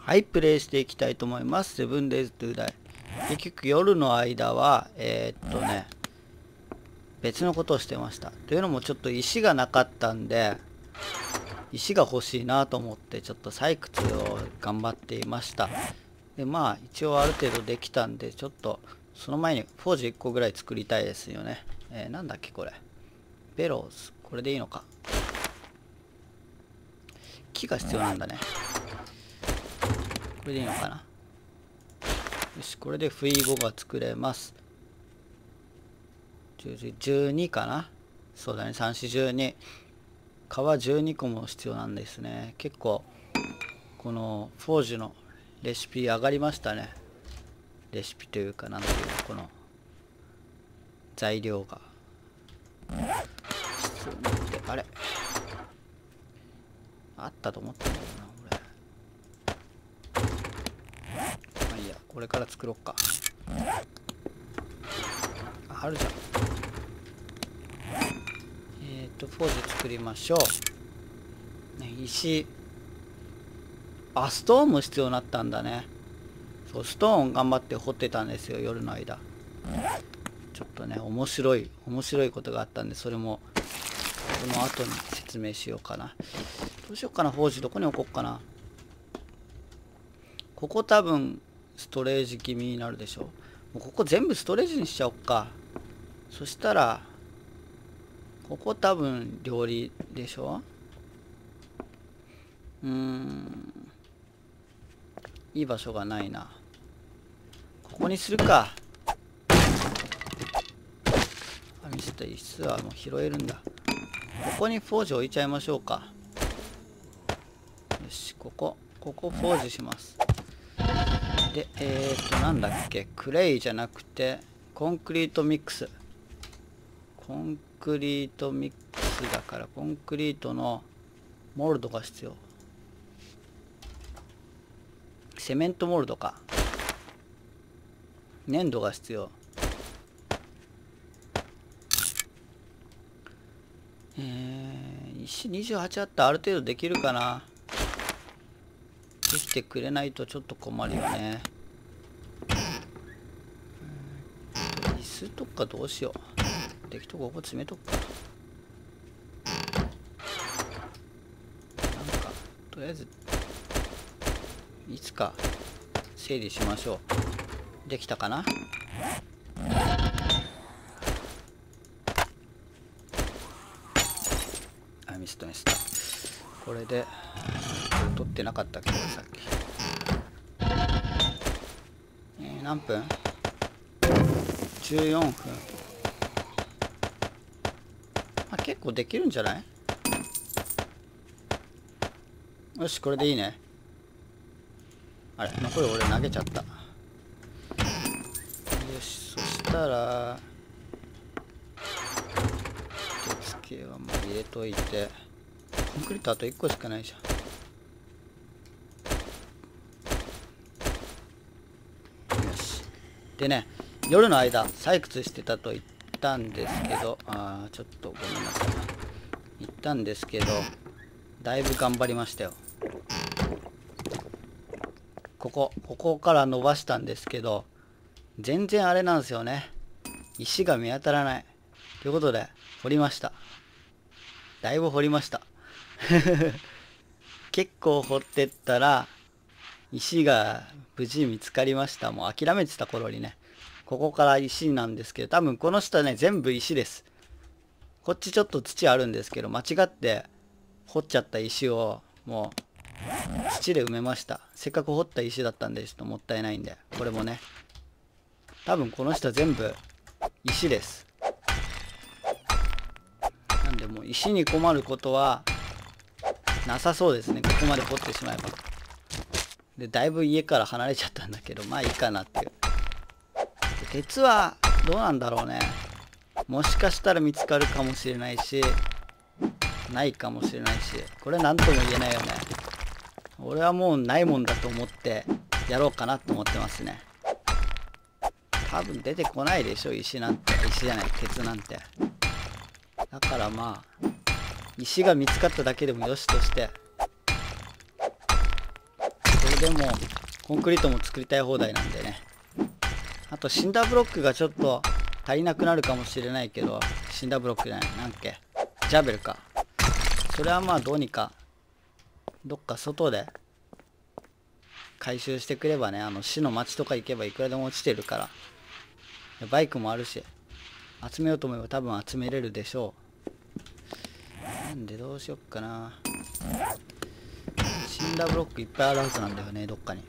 はい、プレイしていきたいと思います。セブンデイズトゥーダイ。結局夜の間は、別のことをしてました。というのもちょっと石がなかったんで、石が欲しいなと思ってちょっと採掘を頑張っていました。で、まあ一応ある程度できたんで、ちょっとその前にフォージ1個ぐらい作りたいですよね。なんだっけこれ。ベローズ。これでいいのか。木が必要なんだね。これでいいのかな。よし、これで不意語が作れます。12かな。そうだね、3、4、12。皮12個も必要なんですね。結構、このフォージュのレシピ上がりましたね。レシピというか、なんていうの、この材料が。必要になって、あれあったと思ったんだけどな、まあいいや、これから作ろっか。あるじゃん。フォージ作りましょう。ね、石。あ、ストーンも必要になったんだね。そう、ストーン頑張って掘ってたんですよ、夜の間。ちょっとね、面白いことがあったんで、それも、この後に説明しようかな。どうしようかな、フォージどこに置こうかな。ここ多分、ストレージ気味になるでしょ。もうここ全部ストレージにしちゃおっか。そしたら、ここ多分料理でしょ。いい場所がないな。ここにするか。ミスった石はもう拾えるんだ。ここにフォージ置いちゃいましょうか。よし、ここフォージします。で、なんだっけ、クレイじゃなくて、コンクリートミックス。コンクリートミックスだから、コンクリートのモルドが必要。セメントモルドか。粘土が必要。石28あったらある程度できるかな。できてくれないとちょっと困るよね。椅子とかどうしよう。適当ここ詰めとくか。なんかとりあえずいつか整理しましょう。できたかな。あ、ミスった。これで取ってなかったっけさっき。何分 ?14 分。まあ、結構できるんじゃない？よし、これでいいね。あれ、残り俺投げちゃった。よし、そしたら手付けはまあ入れといて、コンクリートあと1個しかないじゃん。よし。でね、夜の間採掘してたと言ったんですけど、ちょっとごめんなさい。言ったんですけど、だいぶ頑張りましたよ。ここから伸ばしたんですけど、全然あれなんですよね。石が見当たらない。ということで、掘りました。だいぶ掘りました。結構掘ってったら、石が無事見つかりました。もう諦めてた頃にね。ここから石なんですけど、多分この下ね、全部石です。こっちちょっと土あるんですけど、間違って掘っちゃった石を、もう、土で埋めました。せっかく掘った石だったんで、ちょっともったいないんで。これもね。多分この下全部石です。なんでもう石に困ることはなさそうですね。ここまで掘ってしまえば。で、だいぶ家から離れちゃったんだけど、まあいいかなっていう。で、鉄はどうなんだろうね。もしかしたら見つかるかもしれないし、ないかもしれないし、これ何とも言えないよね。俺はもうないもんだと思ってやろうかなと思ってますね。多分出てこないでしょ、石なんて。石じゃない、鉄なんて。だからまあ、石が見つかっただけでもよしとして、とりでもコンクリートも作りたい放題なんでね。あとシンダーブロックがちょっと足りなくなるかもしれないけど、シンダーブロックじゃない、なんっけ、ジャベルか。それはまあどうにかどっか外で回収してくればね、市の町とか行けばいくらでも落ちてるから。バイクもあるし、集めようと思えば多分集めれるでしょう。なんでどうしよっかな。シンダーブロックいっぱいあるはずなんだよね、どっかに。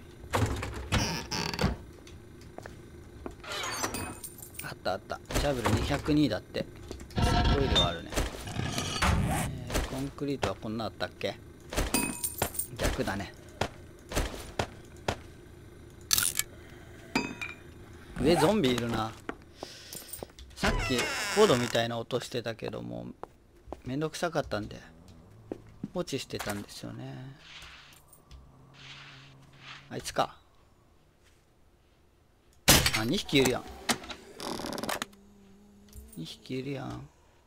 あったあった。シャベル202だって。すごい量あるね。コンクリートはこんなあったっけ。逆だね。上ゾンビいるな。さっきコードみたいな音してたけどもめんどくさかったんで放置してたんですよね。あいつか。あ、2匹いるやん。2匹いるやん。よ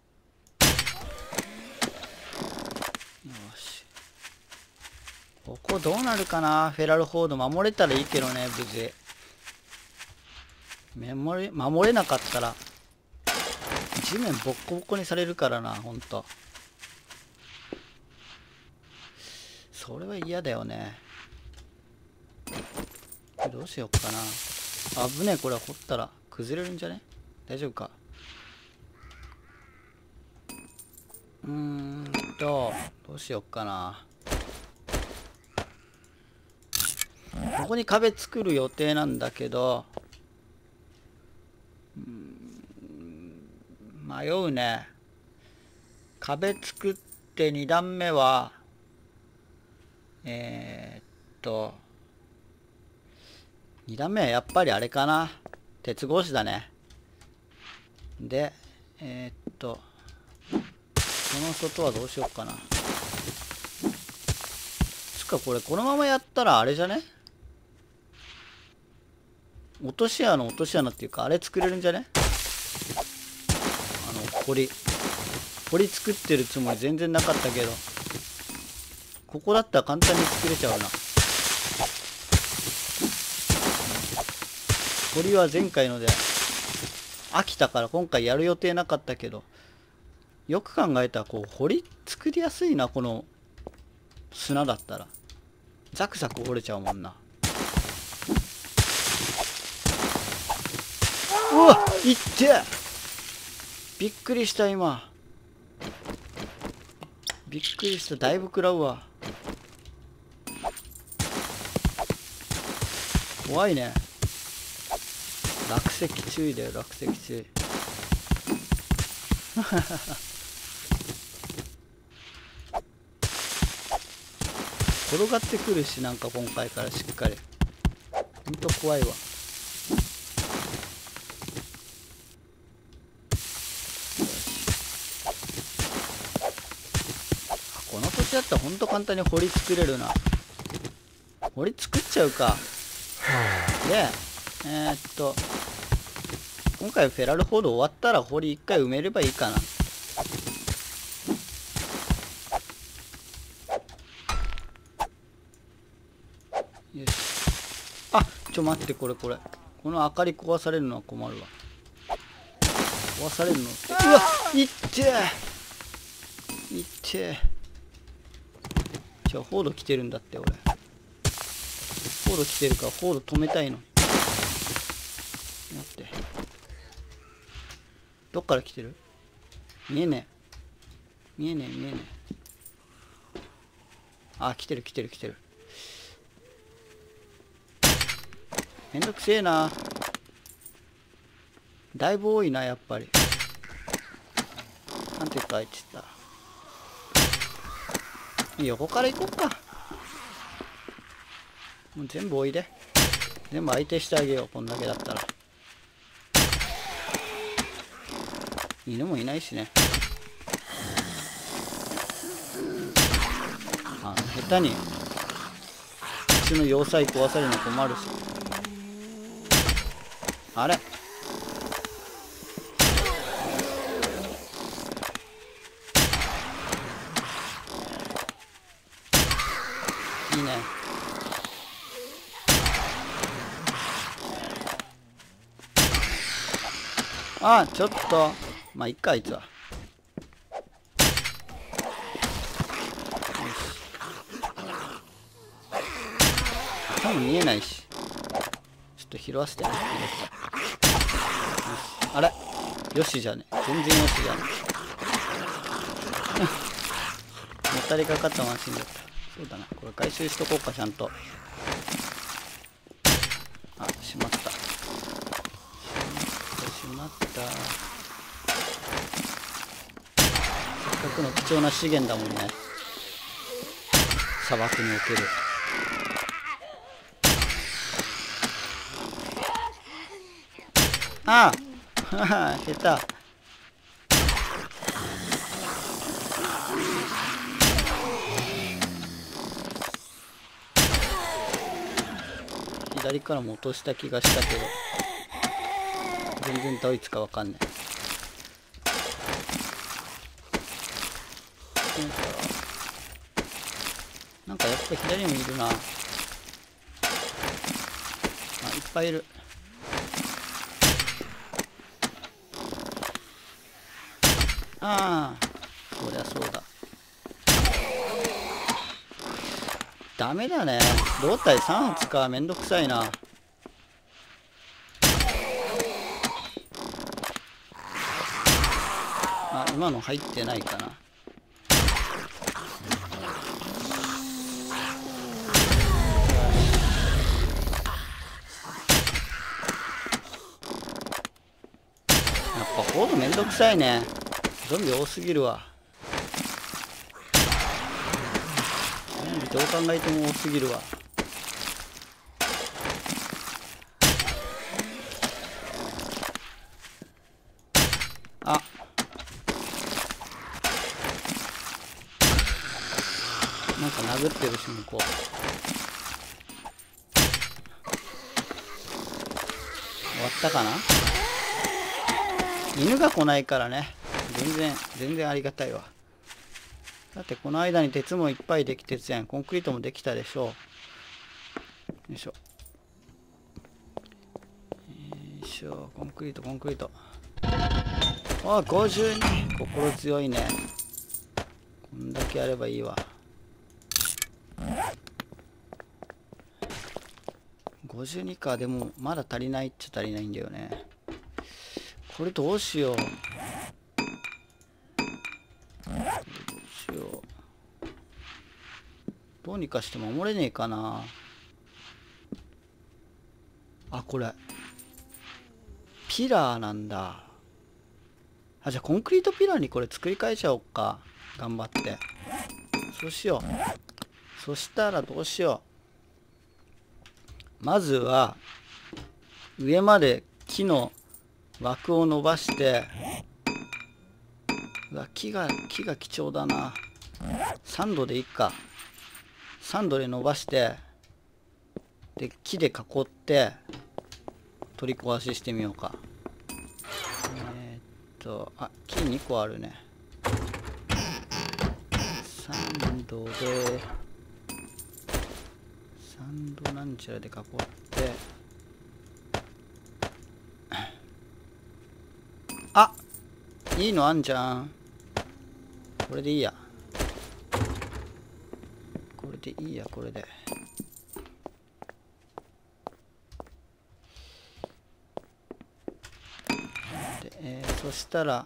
し、ここどうなるかな。フェラルフォード守れたらいいけどね、無事。守れなかったら地面ボッコボコにされるからな、ほんと。それは嫌だよね。どうしよっかな。危ねえ、これ掘ったら崩れるんじゃね。大丈夫か。どうしよっかな。ここに壁作る予定なんだけど、迷うね。壁作って2段目は2段目はやっぱりあれかな、鉄格子だね。でこの外はどうしようかな。つかこれこのままやったらあれじゃね、落とし穴っていうかあれ作れるんじゃね。堀作ってるつもり全然なかったけど、ここだったら簡単に作れちゃうな。堀は前回ので飽きたから今回やる予定なかったけど、よく考えたらこう堀作りやすいな。この砂だったらザクザク掘れちゃうもんな。うわっ、いって、びっくりした。今びっくりした。だいぶ食らうわ。怖いね。落石注意だよ、落石注意。転がってくるし、なんか今回からしっかり。ほんと怖いわ。この土地だったらほんと簡単に堀作れるな。堀作っちゃうか。で今回フェラルフォード終わったら堀一回埋めればいいかな。よし。あ、待って、これこの明かり壊されるのは困るわ。壊されるのって、うわっ、いっていってフォード来てるんだって。俺フォード来てるからフォード止めたいの。待って、どっから来てる。見えねえ。あ、来てる。めんどくせえな。だいぶ多いな、やっぱり。なんていうか、あいつ言った。横から行こうか。もう全部おいで。全部相手してあげよう、こんだけだったら。犬もいないしね。下手にうちの要塞壊されるの困るし。あれ、いいね。 あ、ちょっと。まあ、いっか、あいつは。よし。多分見えないし。ちょっと拾わせてね。よし。あれよしじゃね。全然よしじゃね。もたれかかったまま死んじゃった。そうだな。これ回収しとこうか、ちゃんと。あ、しまった。しまった。せっかくの貴重な資源だもんね。砂漠における。ああはは下手。左からも落とした気がしたけど、全然どいつかわかんない。なんかやっぱ左にもいるな。あ、いっぱいいる。ああ、そりゃそうだ。ダメだね。胴体3発か。めんどくさいな。あ、今の入ってないかな。やっぱホードめんどくさいね。ゾンビ多すぎるわ。ゾンビどう考えても多すぎるわ。あ、なんか殴ってるし向こう。終わったかな。犬が来ないからね。全然ありがたいわ。だってこの間に鉄もいっぱいできて鉄やん。コンクリートもできたでしょう。よいしょ。よいしょ。コンクリート。あ、52。心強いね。こんだけあればいいわ。52か。でもまだ足りないっちゃ足りないんだよね。これどうしよう。どうにかして守れねえかな。あ、これピラーなんだ。あ、じゃあコンクリートピラーにこれ作り変えちゃおうか。頑張って。そうしよう。そしたらどうしよう。まずは上まで木の枠を伸ばして、うわ、木が貴重だな。3度でいいか。3度で伸ばして、で木で囲って取り壊ししてみようか。あ、木2個あるね。3度で3度なんちゃらで囲って、あ、いいのあんじゃん。これでいいや。これでいいや、これで。で、そしたら、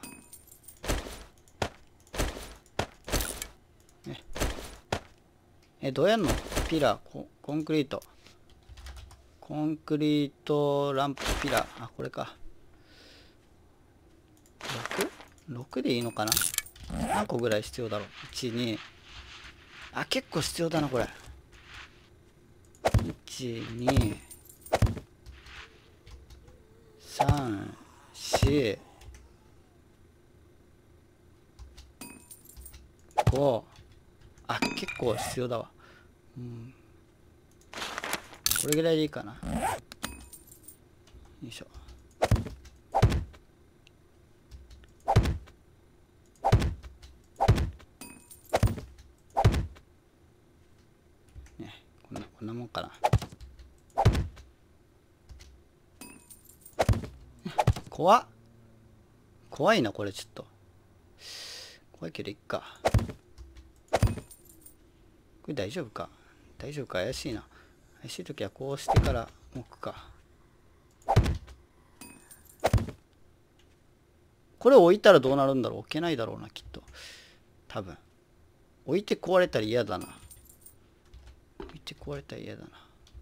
どうやんの？ピラー、コンクリート。コンクリートランプピラー。あ、これか。6？6 でいいのかな？何個ぐらい必要だろう。1、2。あ、結構必要だな、これ。1、2、3、4、5。あ、結構必要だわ。うん。これぐらいでいいかな。よいしょ。ね、こんなもんかな。怖っ。 怖いなこれ。ちょっと怖いけどいっか。これ大丈夫か。大丈夫か。怪しいな。怪しい時はこうしてから置くか。これ置いたらどうなるんだろう。置けないだろうなきっと。多分置いて壊れたら嫌だな。置いて壊れたら嫌だな。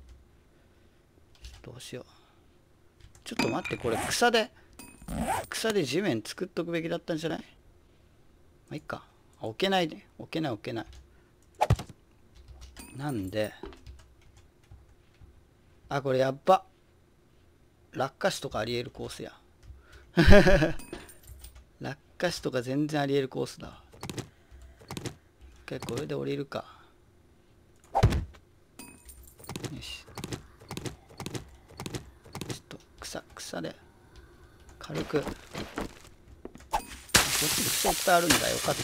どうしよう。ちょっと待って、これ草で地面作っとくべきだったんじゃない？まあいいか。置けないで。置けない。なんで、あ、これやっば。落下死とかありえるコースや。落下死とか全然ありえるコースだ。一回これで降りるか。よし。ちょっと草で軽く。こっちに草いっぱいあるんだ。よかった。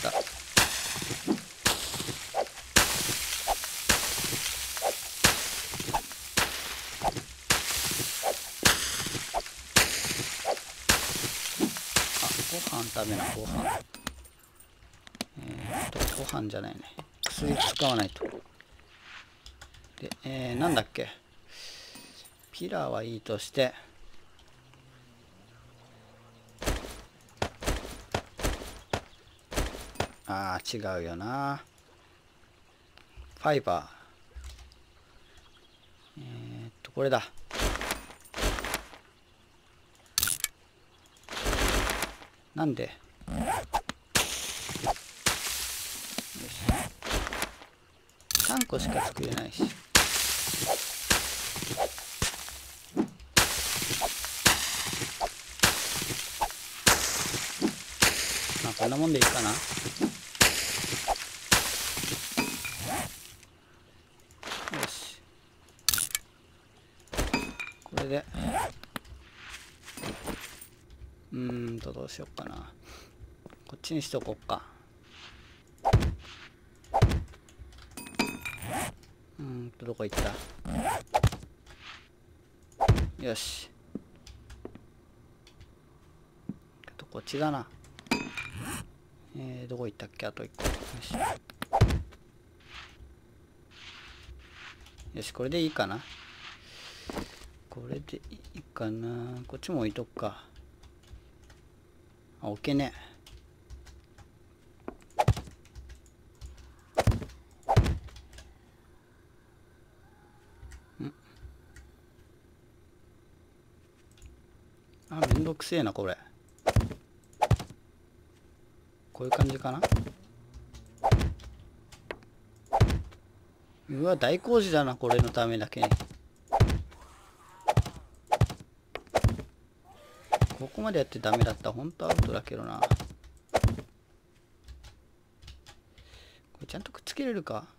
ご飯食べな。ご飯じゃないね。薬使わないと。で、なんだっけ。ピラーはいいとして。ああ、違うよな。ファイバー。これだ。なんで？よし。3個しか作れないし。まあこんなもんでいいかな。よし。これでどうしようかな。こっちにしとこっか。どこ行った？よし。こっちだな。どこ行ったっけ。あと1個。よし。よし、これでいいかな。これでいいかな。こっちも置いとくか。あ、置けねえ。あ、めんどくせえなこれ。こういう感じかな。うわ、大工事だな、これのためだけに。ここまでやってダメだったら本当アウトだけどな。これちゃんとくっつけれるか。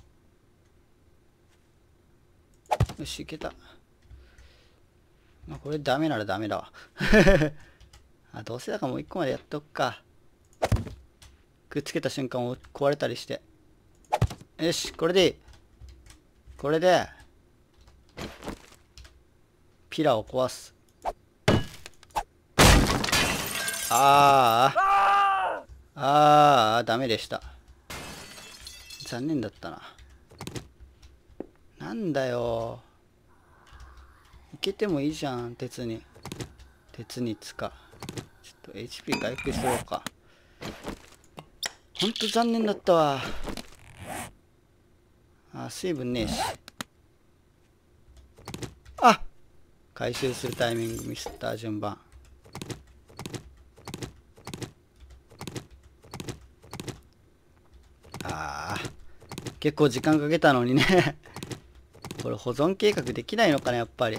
よし、いけた。まあ、これダメならダメだわ。あ、どうせだからもう一個までやっとくか。くっつけた瞬間壊れたりして。よし、これでいい。これでピラーを壊す。ダメでした。残念だったな。なんだよ。いけてもいいじゃん。鉄につか。ちょっと HP 回復しようか。ほんと残念だったわ。水分ねえし。回収するタイミングミスった順番。結構時間かけたのにね。これ保存計画できないのかな、やっぱり。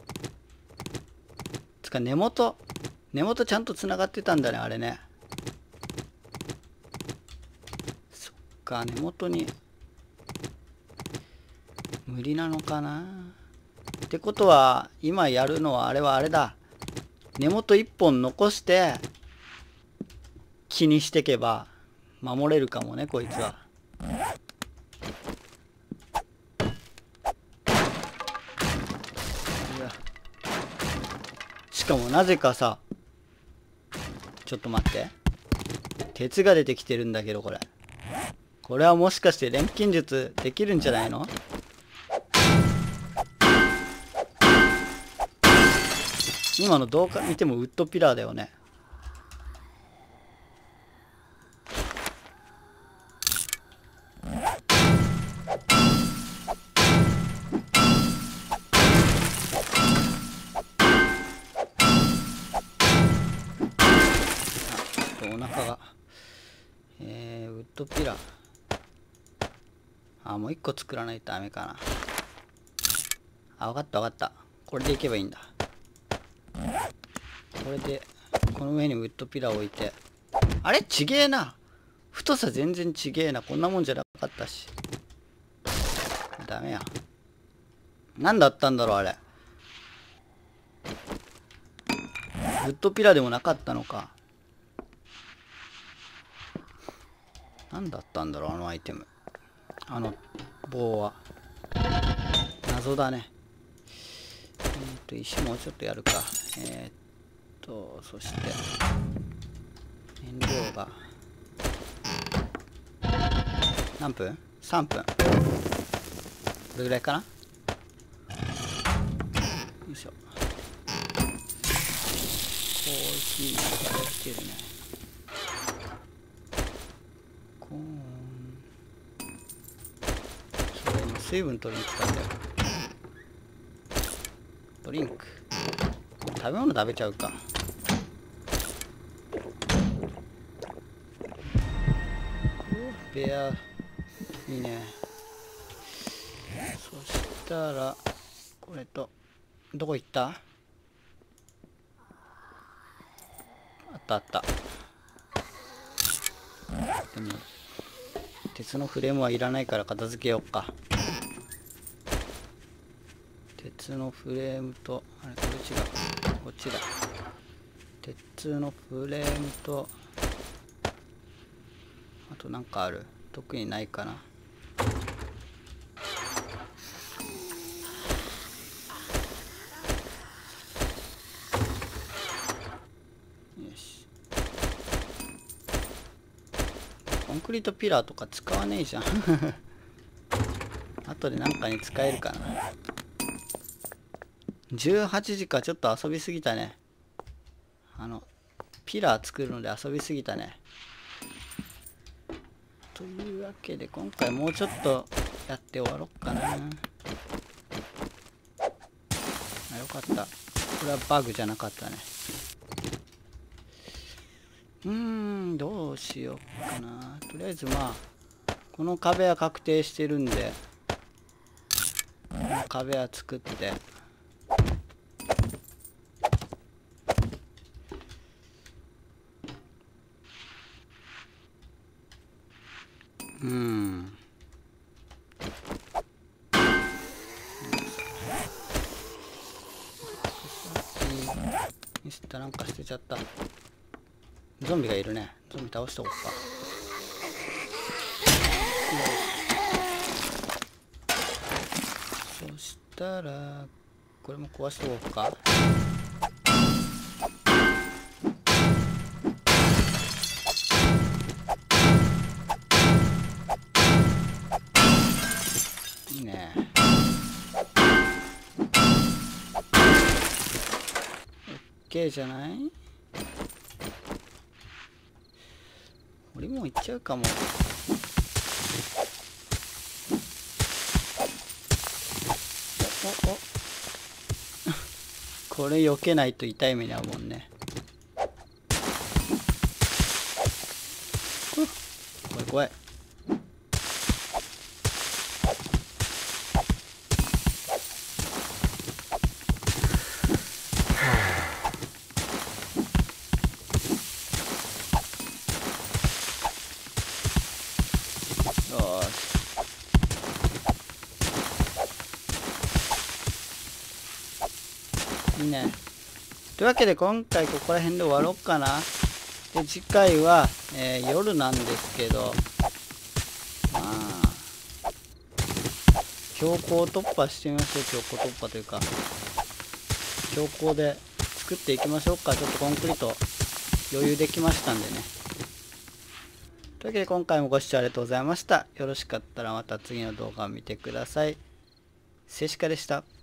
つか根元ちゃんとつながってたんだね、あれね。そっか、根元に無理なのかな。ってことは今やるのはあれだ。根元一本残して気にしてけば守れるかもね、こいつは。しかもなぜかさ、 ちょっと待って。鉄が出てきてるんだけど、これ。これはもしかして錬金術できるんじゃないの？今のどうか見てもウッドピラーだよね。お腹がウッドピラー、もう一個作らないとダメかな。分かった分かった。これでいけばいいんだ。これでこの上にウッドピラーを置いて、あれちげえな、太さ全然ちげえな。こんなもんじゃなかったし、ダメや。何だったんだろうあれ。ウッドピラーでもなかったのか。何だったんだろうあのアイテム、あの棒は。謎だね。石もうちょっとやるか。そして燃料が何分 ?3 分。これぐらいかな。よいしょ。コーヒーができてるね。コーン、それ今水分取りに来たんだよ。ドリンク、食べ物食べちゃうか。ベアいいね。そしたらこれと、どこ行った？あったあった。でも鉄のフレームはいらないから片付けようか。鉄のフレームと、あれこれ違う、こっちだ。鉄のフレームと、あとなんかある？特にないかな。よし。コンクリートピラーとか使わねえじゃん。後でなんかに使えるかな。18時か、ちょっと遊びすぎたね。ピラー作るので遊びすぎたね。というわけで今回もうちょっとやって終わろうかな。よかった。これはバグじゃなかったね。どうしようかな。とりあえずまあこの壁は確定してるんで、この壁は作って、ミスったなんか捨てちゃった。ゾンビがいるね。ゾンビ倒しておこうか。そしたらこれも壊しておこうか。いいね。OK じゃない？俺もう行っちゃうかも。おこれ避けないと痛い目に遭うもんね。怖い怖い。いいね。というわけで今回ここら辺で終わろうかな。で次回は、夜なんですけど、まあ強行突破してみましょう。強行突破というか強行で作っていきましょうか。ちょっとコンクリート余裕できましたんでね。というわけで今回もご視聴ありがとうございました。よろしかったらまた次の動画を見てください。静止画でした。